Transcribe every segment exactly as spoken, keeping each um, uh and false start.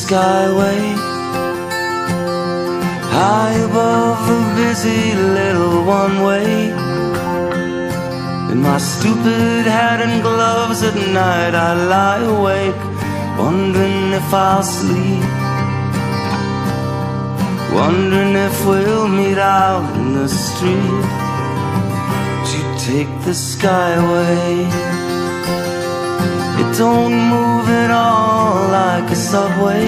skyway, high above the busy little one-way. In my stupid hat and gloves at night I lie awake, wondering if I'll sleep, wondering if we'll meet out in the street. Would you take the skyway? It don't move at all like a subway.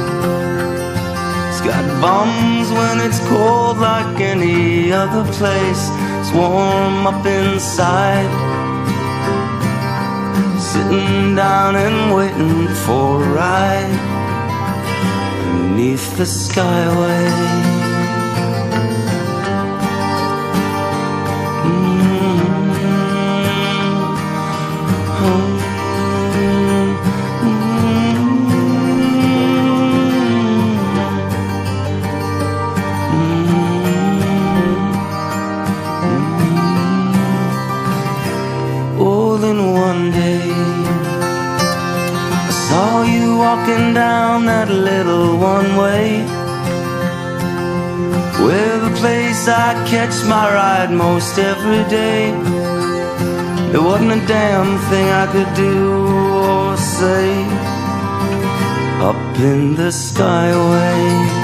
It's got bums when it's cold like any other place. It's warm up inside, sitting down and waiting for a ride beneath the skyway. One day I saw you walking down that little one-way, where the place I catch my ride most every day. There wasn't a damn thing I could do or say up in the skyway.